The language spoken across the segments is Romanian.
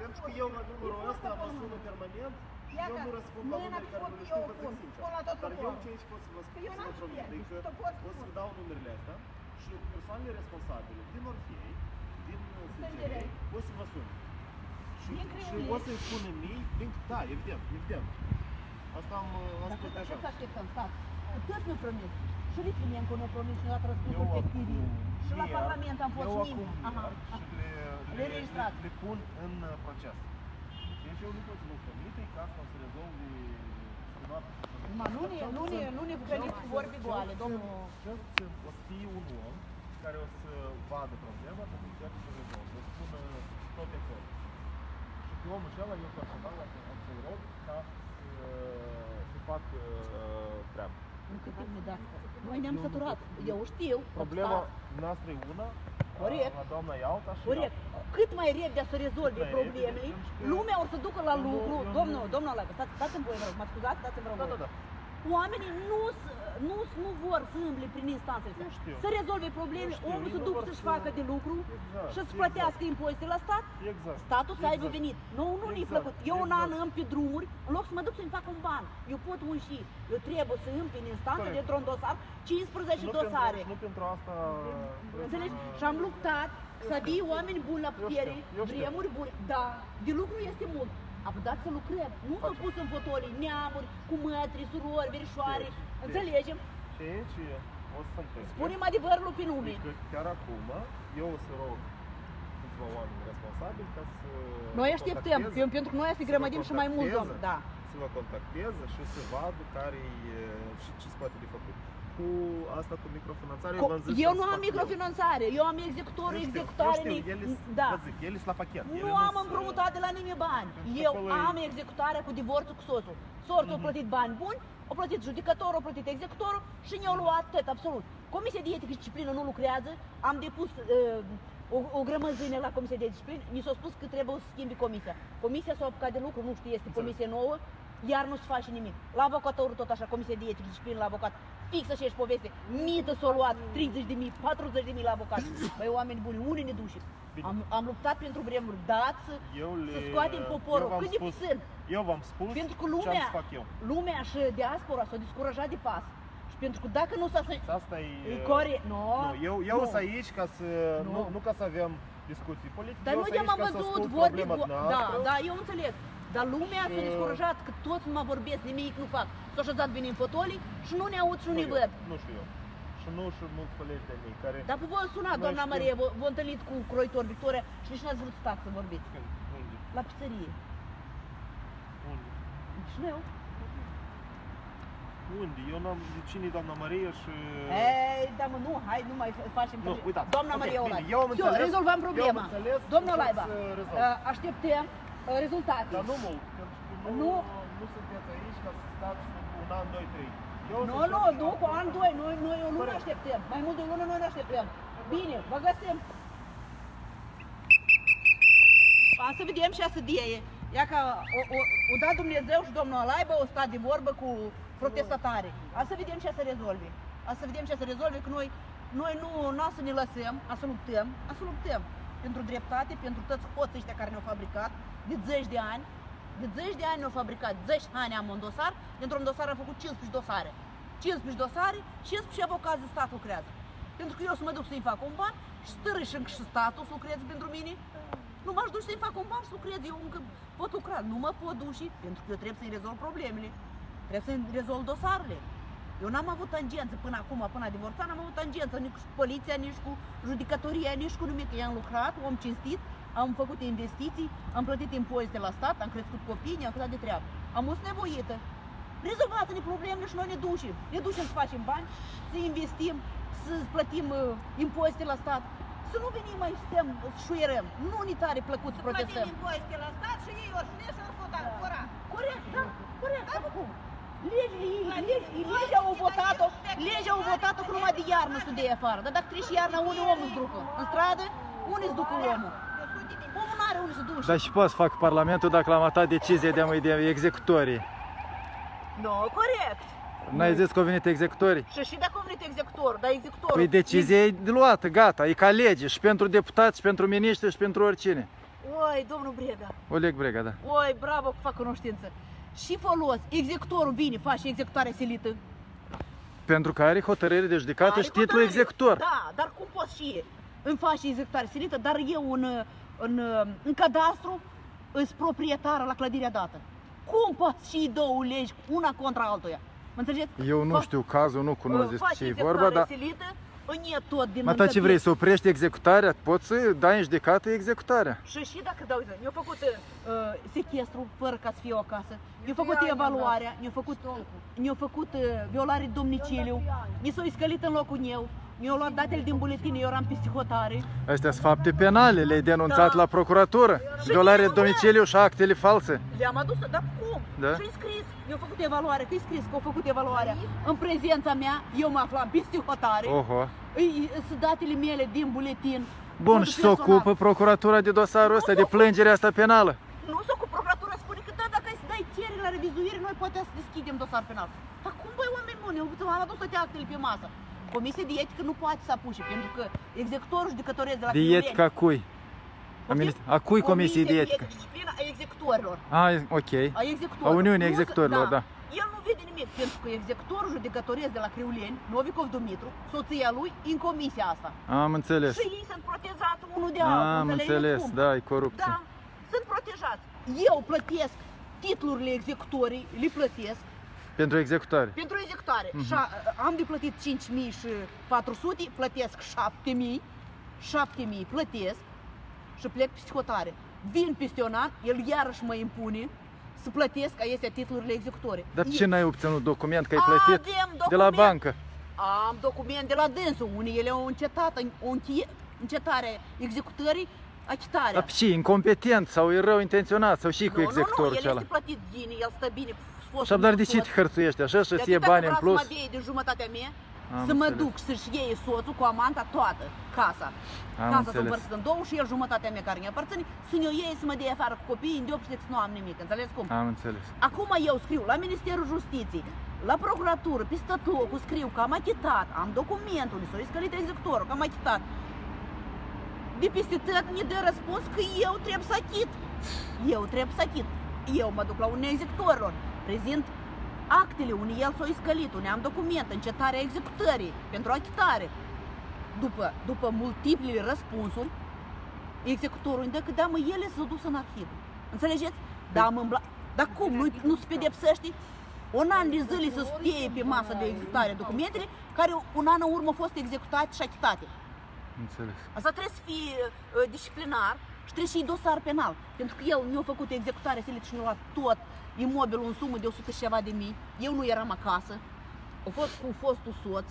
Pentru că eu la numărul ăsta mă sună permanent, eu nu răspund la numere care nu le știu, vă zic sincer. Dar eu ce aici pot să vă spun, să vă promit, o să vă dau numerele astea și persoanele responsabile din Orhei, din SGR, o să vă sun. Și o să-i spună mie, da, evident. Asta am spus deja. Ce să așteptăm, stați? Toți ne promit. Și Litvinencu ne-a promis și ne-a răspunsul efectivii. Și la Parlament am fost și le registrați. Le pun în proces. Deci eu nu pot să vă promit ca asta o să rezolvi nu ne veniți cu vorbi goale, domnul. O să fie un om care o să vadă problema, să încerce să rezolve, să spună toate acolo. Și pe omul acela eu personal am să-l rog ca să fac treaba. Cât timp ne dați? Noi ne-am săturat. Eu știu. Problema noastră e una, la doamna e alta și corect. Cât mai repede să rezolve problemele, lumea o să ducă la lucru. Domnul Alaga, stați-mi voi, vă rog, mă scuzați, stați-mi vă rog. Oamenii nu vor să îmble prin instanțele astea. Să rezolve problemele, omul să ducă să-și facă de lucru și să plătească impozite la stat, statul să aibă venit. Nu ne-i plăcut. Eu un an îmi pe drumuri, în loc să mă duc să-mi fac un ban. Eu pot unși. Eu trebuie să îmi în instanță dintr-un dosar 15 dosare. Nu pentru asta. Înțelegi? Și am luptat să vii oameni buni la putere, vremuri bune. Da, de lucru este mult. Apudați să lucrăm. Nu s-au pus în fotolii neamuri, cu mătri, surori, verișoare. Înțelegem? Și aici o să întâmple. Spunem adevărul pe nume. Chiar acum, eu o să rog câțiva oameni responsabili ca să noi așteptăm, pentru că noi să grămădim și mai mulți oameni. Da. Să vă contacteze și să vadă și ce se poate de făcut. Cu asta cu microfinanțare, eu nu am microfinanțare, eu am executorul, executare. Ele sunt la pachet. Nu am împrumutat de la nimeni bani. Eu am executarea cu divorțul cu soțul. Soțul a plătit bani buni, a plătit judecătorul, a plătit executorul și ne-au luat tot, absolut. Comisia de etică și disciplină nu lucrează, am depus o grămăzime la Comisia de disciplină, mi s-a spus că trebuie să schimbi comisia. Comisia s-a apucat de lucru, nu știu, este comisie nouă, iar nu se face nimic. La avocatorul tot așa, Comisia de etică și disciplină la avocat. Fix așa-și poveste, mită s-a luat, 30.000, 40.000 la avocat. Băi, oameni buni, unii ne duși. Am luptat pentru vremuri, dați să scoatem poporul, cât de puțin. Eu v-am spus pentru că ce am să fac eu. Lumea și diaspora s-a descurajat de pas. Și pentru că dacă nu s-a asta e corect, eu sunt aici ca să, nu ca să avem discuții politice. Dar noi am văzut vorbi, da, eu înțeleg. Dar lumea s-a descurajat că toți nu mă vorbesc, nimic nu fac. S-au așezat bine în fotolii și nu ne aud și nu ne văd. Nu știu eu. Și nu și mulți colegi de mei care... Dar pe voi sunat, doamna Marie, v-a întâlnit cu croitor Victoria și nici n-ați vrut să stați să vorbiți. Unde? La pizzerie. Unde? În Chișinău. Unde? Eu n-am... Cine-i doamna Marie și... Ei, da mă, nu, hai, nu mai facem... Nu, uitați. Doamna Marie Olaiba. Eu am înțeles. Rezolvăm problema. Domnul Olaiba, așteptăm rezultate. Dar nu mult, pentru că nu sunteți aici ca să stați un an, 2, 3. Nu, cu an, 2, noi o lună așteptăm. Mai mult de o lună noi ne așteptăm. Bine, vă găsim. Am să vedem și asădie. Ia că o dat Dumnezeu și domnul Olaiba o stat de vorbă cu protestatari. Am să vedem ce să rezolve. Am să vedem ce să rezolve, că noi nu să ne lăsăm, a să luptăm. Pentru dreptate, pentru toți hoții ăștia care ne-au fabricat de 10 de ani. De 10 de ani ne-au fabricat, 10 ani am un dosar, dintr-un dosar am făcut 15 dosare. 15 dosare, 15 avocați de stat lucrează. Pentru că eu să mă duc să-i fac un ban și stărâșînc și statul să lucreze pentru mine. Nu m-aș duce să-i fac un ban și să lucrez, eu încă pot lucra. Nu mă pot duce, pentru că eu trebuie să-i rezolv problemele. Trebuie să-i rezolv dosarele. Eu n-am avut tangență până acum, până a divorțat, n-am avut tangență nici cu poliția, nici cu judecătoria, nici cu nimic. Eu am lucrat, om cinstit, am făcut investiții, am plătit impozite la stat, am crescut copii, ne-am făcut de treabă. Am fost nevoită. Rezolvați-ne problemele și noi ne ducem. Ne ducem să facem bani, să investim, să plătim impozite la stat. Să nu venim mai stăm, șuierăm. Nu ni tare plăcut să protestăm. Plătim impozite la stat și ei ori și ori fura. Corect, da, corect. Legea au votat-o că numai de iarnă să dea afară. Dar dacă treci iarna, unii omul îți ducă. În stradă, unii îți ducă omul. Omul n-are unde să duce. Dar și poți să fac Parlamentul dacă l-am atat decizia de executorii. Nu, corect. N-ai zis că au venit executorii? Și dacă au venit executorul, dar executorul... Păi decizia e luată, gata, e ca lege și pentru deputați, și pentru miniștri, și pentru oricine. Oi, domnul Brega. Oleg Brega, da. Oi, bravo că fac cunoștință. Și folos, executorul vine, face executare silită. Pentru că are hotărâre de judecată și titlul executor. Da, dar cum poți și îmi face executare silită, dar eu în cadastru îs proprietară la clădirea dată. Cum poți și două legi, una contra altuia? Mă înțelegeți? Eu nu știu cazul, nu cunosc despre ce e vorba, dar... Face executare silită, tot din Mă, ce vrei, să oprești executarea? Poți să dai în judecată executarea. Și dacă dau exemplu, mi-au făcut sechestru fără ca să fie o acasă, mi-au făcut evaluarea, mi-au făcut violare de domiciliu, mi s-au iscălit în locul meu, mi-au luat datele din buletin, eu eram peste hotare. Astea sunt fapte penale, le-ai denunțat la procuratură. Violare de domiciliu și actele false. Le-am adus, dar cum? Da? Și-i scris, mi-au făcut evaluare, că-i scris că au făcut evaluarea. În prezența mea, eu mă aflam peste hotare. Oho. Sunt datele mele din buletin. Bun, și se ocupă procuratura de dosarul ăsta, de plângerea asta penală? Nu se ocupă procuratura, spune că da, dacă ai să dai cerere la revizuire, noi poate să deschidem dosar penal. Dar cum, băi, oameni buni, eu am adus toate actele pe masă. Comisia de etică nu poate să apuce, pentru că executorul judecătoresc de la De etică a cui? A cui comisie de etică? Disciplina a executorilor. Ok. A Uniunii executorilor, da. El nu vede nimic, pentru că executorul judecătoresc de la Criuleni, Novikov Dumitru, soția lui, în comisia asta. Am înțeles. Și ei sunt protejați unul de altul. Am înțeles, da, e corupție. Da, sunt protejați. Eu plătesc titlurile executorii, le plătesc. Pentru executare. Pentru executare. Și am de plătit 5.400, plătesc 7.000, 7.000 plătesc și plec peste hotare. Vin peste un an, el iarăși mă impune să plătesc astea titlurile executorii. Dar ce n-ai obținut document că ai plătit de la bancă? Am document de la dânsul, unii ele au încetat, încetare executării, achitarea. Dar și incompetent sau e rău intenționat sau și cu executorul el celălalt? este plătit bine, el stă bine. Și dar de ce te hărțuiești așa și îți iei bani în plus? Să mă de jumătatea mea, să mă duc să-și iei soțul cu amanta toată casa. Casa s-a împărțit în două și el jumătatea mea care mi aparține, să ne-o iei să mă dea afară cu copiii, în deopște că nu am nimic, înțeles cum? Am înțeles. Acum eu scriu la Ministerul Justiției, la procuratură, pe tot locul scriu că am achitat, am documentul, s-a iscălit executorul, că am achitat. De peste tot ne dă răspuns că eu trebuie să achit. Eu trebuie să achit. Eu mă duc la unii executorilor, prezint actele unde el s-a iscălit, unde am document, încetarea executării, pentru achitare. După multiple răspunsuri, executorul îmi dă că da, mă, ele s-au dus în arhivă. Înțelegeți? Dar cum? Nu se pedepsește? Un an de zile să stie pe masă de executare documentele care un an în urmă au fost executate și achitate. Înțeles. Asta trebuie să fie disciplinar și trebuie și dosar penal. Pentru că el mi-a făcut executare silită și mi-a luat tot imobilul în sumă de 100 și ceva de mii. Eu nu eram acasă. A fost cu fostul soț.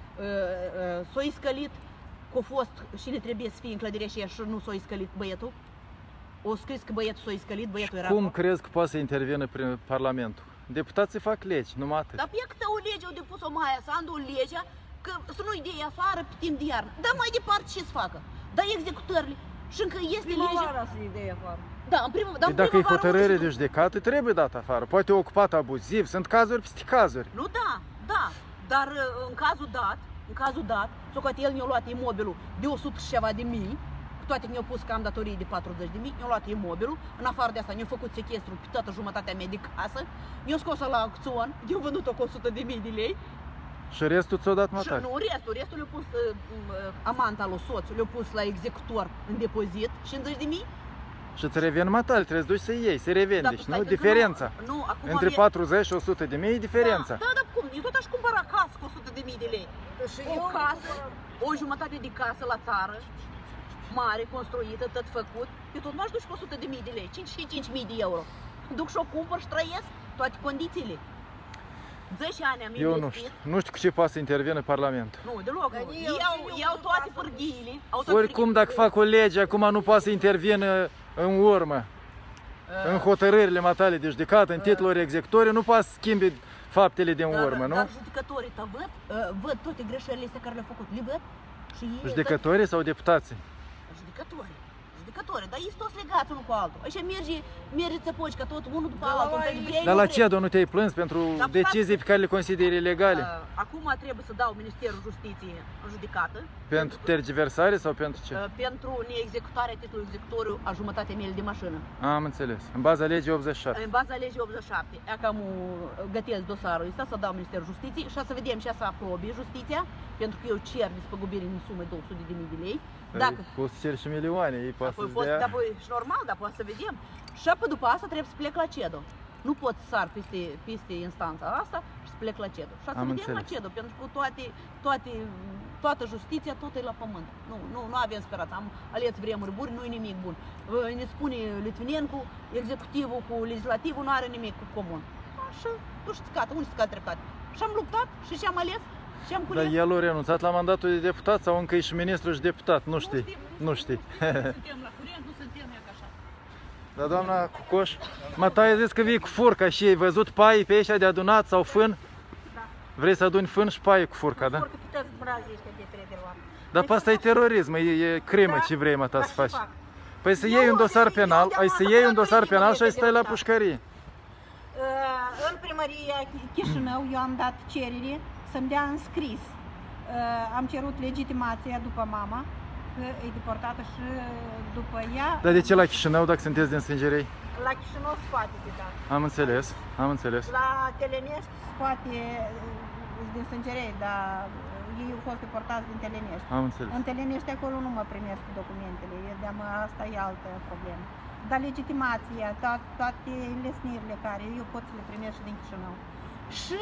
S-a iscălit că a fost și ne trebuie să fie în clădirea și nu s-a iscălit băietul. O scris că băietul s-a iscălit, băietul era cum crezi că poate să intervină prin Parlamentul? Deputații fac legi, numai atât. Dar pe câtă o lege au depus-o Maia Sandu, legea că să nu-i dea afară pe timp de iarnă. Dar mai departe ce să facă? Dar executările. Și încă este legea. să-i dea afară. Da, în primăvară. Dacă e hotărâre de judecată, trebuie dat afară. Poate ocupat abuziv, sunt cazuri peste cazuri. Nu, da. Dar în cazul dat, socoate el mi-a luat imobilul de 100 și ceva de mii, cu toate că mi-au pus că am datorii de 40 de mii, mi-a luat imobilul, în afară de asta mi-a făcut sechestru pe toată jumătatea mea de casă, mi-a scos-o la acțion, eu vândut-o cu 100 de mii de lei. Și restul ți-o dat matare? Și nu, restul le-a pus amanta lui soț, le-a pus la executor în depozit, 50 de mii. Și îți revin matale, trebuie să duci să iei, să revendești, da, nu? Diferența. Nu, acum între 40 și 100 de mii e diferența. Da, cum? Eu tot aș cumpăra casă cu 100 de mii de lei. O casă, o jumătate de casă la țară, mare, construită, tot făcut. Eu tot m-aș duci cu 100 de mii de lei, 5.000 de euro. Duc și o cumpăr și trăiesc toate condițiile. 10 ani am investit. Nu știu cu ce poate să intervină Parlamentul. Nu, deloc. Iau toate pârghiile. Oricum, dacă fac o lege, acum nu poate să intervină în urmă. În hotărârile matale de judecată, în titluri executorii, nu poate să schimbi faptele din urmă, nu? Dar judecătorii văd toate greșelile astea care le-au făcut. Le văd și ei. Judecătorii sau deputații? Judecătorii. judecători, dar ei toți legați unul cu altul. Așa merge țăpoci, că tot unul după altul. Dar la CEDO nu te-ai plâns pentru decizii pe care le consideri ilegale? Acum trebuie să dau Ministerul Justiției în judecată. Pentru tergiversare sau pentru ce? Pentru neexecutarea titlului executoriu a jumătate mile de mașină. Am înțeles. În baza legii 87. În baza legii 87. Ea cam gătesc dosarul ăsta să dau Ministerul Justiției și să vedem ce să aprobe justiția, pentru că eu cer despăgubire în sumă 200.000 de lei. Dacă poți să ceri și milioane, ei poate să-ți dea. Și normal, dar poate să vedem. Și apoi după asta trebuie să plec la CEDO. Nu pot să sar peste instanța asta și să plec la CEDO. Și să vedem la CEDO, pentru că toată justiția, tot e la pământ. Nu avem speranță. Am ales vremuri bune, nu e nimic bun. Ne spune Litvinencu, executivul cu legislativul nu are nimic comun. Așa, tu știi scată, unde scată treptat. Și am luptat și ce am ales. Dar el a renunțat la mandatul de deputat sau încă e și ministru și deputat? Nu știi. Nu știi. Nu suntem la curent, nu suntem așa. Dar doamna Cucoș, Matai a zis că vii cu furca și ai văzut paii pe ăștia de adunat sau fân? Da. Vrei să aduni fân și paie cu furca, da? Furcă puteți brazii ăștia de trei de luat. Dar pe asta e terorism, e crimă ce vrei, mă, ta să faci. Păi să iei un dosar penal, ai să iei un dosar penal și ai să stai la pușcărie. În primăria Chișinău eu am dat cerere să-mi dea înscris. Am cerut legitimația după mama, că e deportată și după ea... Dar de ce la Chișinău, dacă sunteți din Sângerei? La Chișinău scoate de dat. Am înțeles, am înțeles. La Telenești scoate din Sângerei, dar ei au fost deportați din Telenești. Am înțeles. În Telenești acolo nu mă primesc documentele, asta e altă problemă. Dar legitimația, toate lesnirile care eu pot să le primesc și din Chișinău. Și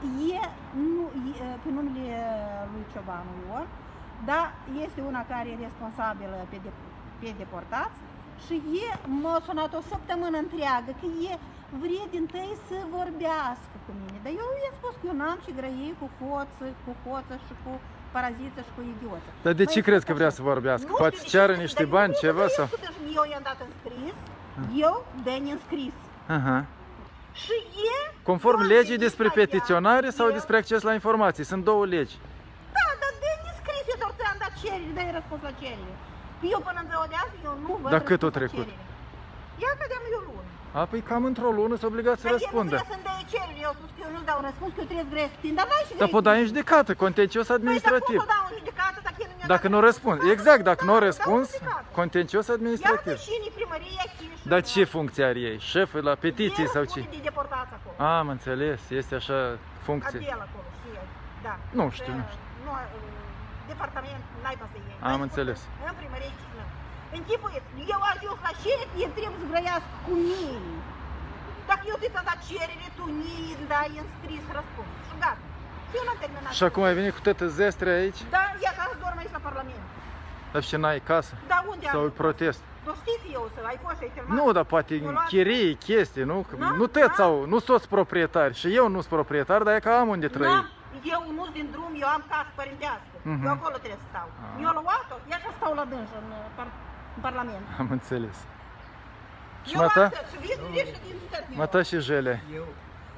pe numele lui Ciobanu Ion, dar este una care e responsabilă pe deportați și m-a sunat o săptămână întreagă că vrea din tăi să vorbească cu mine. Dar eu i-am spus că eu n-am și grăie cu hoță și cu paraziță și cu idiotă. Dar de ce crezi că vrea să vorbească? Poate să ceară niște bani, ceva sau? Eu i-am dat înscris, eu dă-mi înscris. Și conform legii despre petiționare sau despre acces la informații? Sunt două legi. Da, dar de-mi înscris, eu doar ți-am dat cerere, dă-i răspuns la cerere. Eu până în ziua de azi, eu nu văd. Dar cât o trecut? Ia cădeam eu lună. Păi cam într-o lună s-a obligat să răspundă. Dar el nu trebuie să-mi dea cerere, eu spus că eu nu-ți dau răspuns, că eu trebuie să grăi, dar n-ai și grăi. Dar pot da în judecată, contencios administrativ. Păi, dar cum o dau în judecată dacă el nu mi-a dat dacă nu răspuns, exact, dacă nu răspuns, contencios administrativ. Iată și în primăria Chișinău. Dar ce funcție are ei? Șef la petiții sau ce? De deportați acolo. Am înțeles, este așa funcție. Adel acolo, și el, da. Nu știu. Nu, departament, n-ai să iei. Am înțeles. În primărie Chișinău. Închipuiți, eu ajuns la cerere, el trebuie să grăiască cu mine. Dacă eu ți-am dat cerere, tu îmi dai înscris răspuns. Și gata. Eu n-am terminat. Și acum ai venit cu tătă zestre aici? Da, ia ca să dorm aici la Parlament. Dar și n-ai casă? Da, unde sau am? protest? Tu știi că eu să ai fost și ai filmat? Nu, dar poate chirii, chestii, nu? Nu tăți sau, nu toți proprietari. Și eu nu sunt proprietar, dar e că am unde trăi. Eu nu sunt din drum, eu am casă părintească. Eu acolo trebuie să stau. Eu luat-o, ia că stau la dânsă în Parlament. Am înțeles. Și eu mata? Mata și Jele. Eu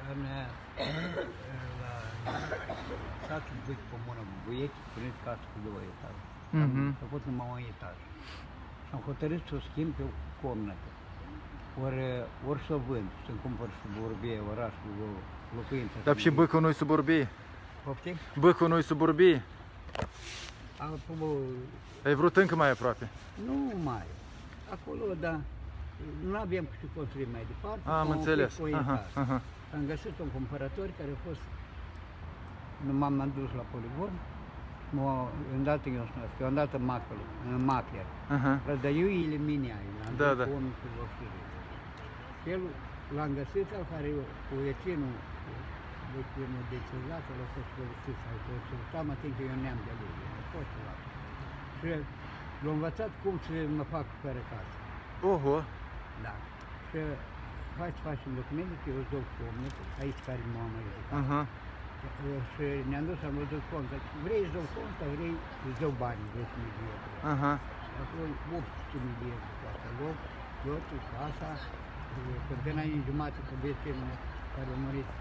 la satul Buic, comuna Buiec, punit casă cu 2 etaje. Am fost numai 1 etaj. Și am hotărât să o schimb pe o comnată. Ori să o vând, să-mi cumpăr suburbie, orașul, locuință. Dar și Bâcul nu-i suburbie? Poftim? Bâcul nu-i suburbie? Ai vrut încă mai aproape? Nu mai. Acolo, dar nu avem ce construi mai departe. Am înțeles. Am găsit un cumpărător care a fost... M-am dus la poligon, am dat în macler. Dar eu eliminea, am dat omul cu locuire. El l-am găsit, care cu vecinul decizat, l-a fost folosit sau consultat, mă tin că eu neam de lui, nu pot să fac. Și l-am învățat cum să mă fac fără casă. Oho! Da. Și hai să facem documente, că eu îți dau comnătă, aici care m-am ridicat. Și ne-am dus, am văzut cont. Vrei să dau cont, sau vrei să dau bani, 10.000 de euro. Acolo 800.000 de euro cu asta. Lotul, casa, contenea în jumate cu vecinul care a murit.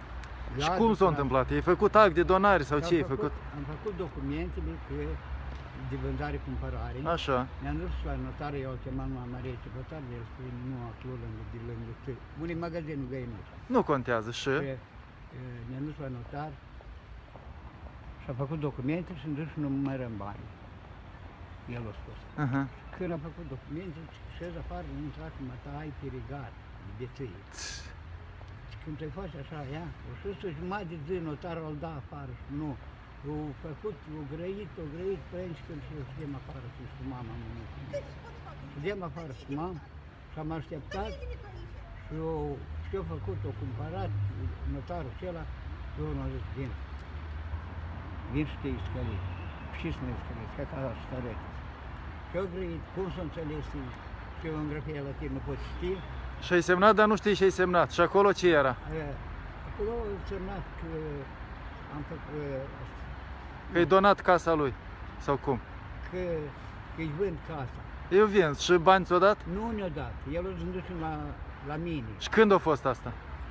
Și cum s-a întâmplat? Ai făcut act de donare sau ce ai făcut? Am făcut documentele că de vânzare-cumpărare. Așa. Ne-am dus la notar, eu chemam mama rece, notar, el spune, nu acolo, de lângă ce. Unde magazinul Găinuța. Nu contează și? Ne-am dus la notar și-a făcut documente și am dus și numărăm bani. El a spus. Când am făcut documente, șez afară, nu intrați, mă tai pe regar, de ție. Și când te faci așa, ia, o șusă jumătate de zi, notarul îl da afară și nu. O făcut, o grăit, plângi când și eu ședem afară cu mama mea. Ședem afară cu mama și am așteptat și eu făcut, o cumpărat notarul acela și eu m-am zis, vin și te-i scălit. Și să-mi scăliți, că ca stăret. Și eu grăit, cum să înțeles, și eu în grafia latin nu pot ști. Și ai semnat, dar nu știi ce ai semnat. Și acolo ce era? Acolo am semnat că am făcut... Că-i donat casa lui, sau cum? Că-i vând casa. Eu vin. Și bani ți-o dat? Nu ne-o dat. El o zândut la mine. Și când a fost asta?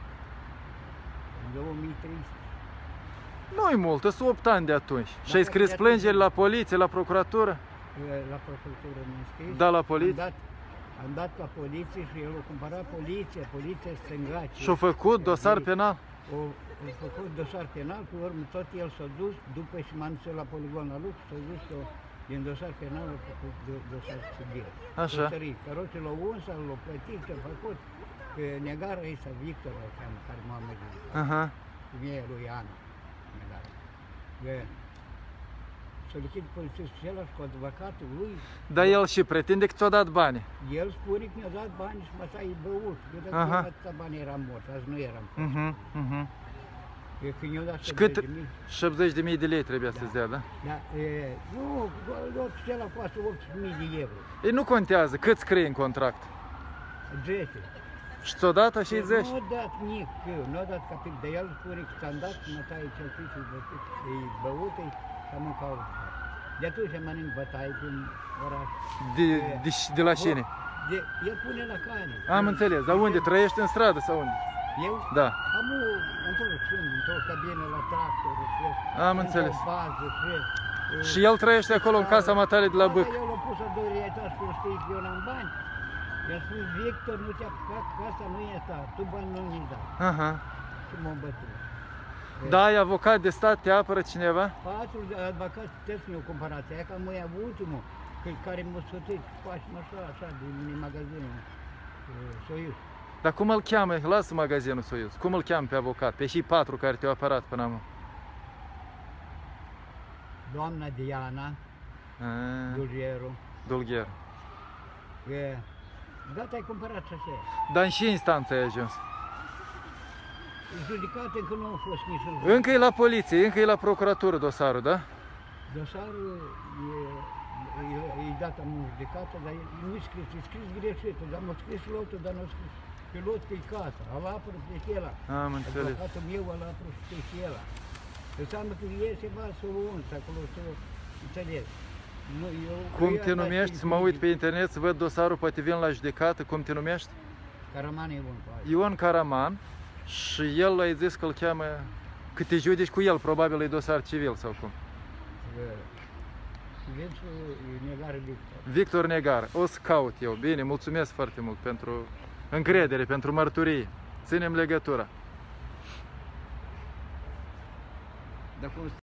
În 2013. Nu-i mult, sunt 8 ani de atunci. Și ai scris plângeri la poliție, la procuratură? La procuratură mi-a scris. Da, la poliție? Am dat la poliție și el a cumpărat poliția stângace. Și-a făcut dosar penal? A făcut dosar penal, pe urmă tot el s-a dus, după și m-am dus la poligon la lucru, s-a dus din dosar penal a făcut dosar civil. Așa. Caroții l-au uns, l-au plătit, ce-a făcut, că negară ăsta, Victor, care m-a mărit, femeia lui Ana, negară. Solicit polițistul acela și cu advocatul lui. Dar el și pretinde că ți-a dat bani. El spune că mi-a dat bani și mă s-a băut. Eu dacă atâta bani eram mort, azi nu eram. Când i-a dat 70.000 de lei trebuia să-ți dea, da? Da, nu, acela costă 8.000 de euro. Ei, nu contează, cât scrie în contract? 10. Și ți-o dat și 10? Nu a dat nic, nu a dat capit, dar el spune că ți-am dat, mă taie cel pic, e băut, și am mâncat. De atunci mănânc bătaie prin oraș. De la cine? El pune la cane. Am înțeles, dar unde? Trăiești în stradă sau unde? Eu? Da. Am într-o cabină la tractor, am înțeles. Într-o bază, și el trăiește acolo în casa matale de la Bâc. El a pus a 2 etași că știi că eu n-am bani. I-a spus, Victor, nu te-a apucat, că asta nu e ta, tu bani nu mi-i dai. Și m-a bătut. Da, ai avocat de stat, te apără cineva? 4 advocați puteți mi-au cumpărat, aia că mă ia ultimul, care m-a sfătuit, faci-mă așa, din magazinul Soiuz. Dar cum îl cheamă? Lasă magazinul Soiuz. Cum îl cheamă pe avocat? Pe și 4 care te-au apărat până acum. Doamna Diana Dulgheru. Gata, ai cumpărat și așa. Dar în ce instanță ai ajuns? Judecat încă nu a fost nici. Încă e la poliție, încă e la procuratură dosarul, da? Dosarul e dat în judecată, dar nu e scris greșit, dar m-a scris lotul, dar nu a scris pe lot că e casa, îl apără pe ăla. Am înțeles. Advocatul meu îl apără pe ăla. Înseamnă că e ceva să o uns acolo, să o înțeles. Cum te numești? Să mă uit pe internet să văd dosarul, poate vin la judecată. Cum te numești? Caraman Ion. Ion Caraman. Și el ai zis că îl cheamă, că te judeci cu el, probabil e dosar civil sau cum? Negar Victor. Victor Negar. O să caut eu. Bine, mulțumesc foarte mult pentru încredere, pentru mărturie. Ținem legătura.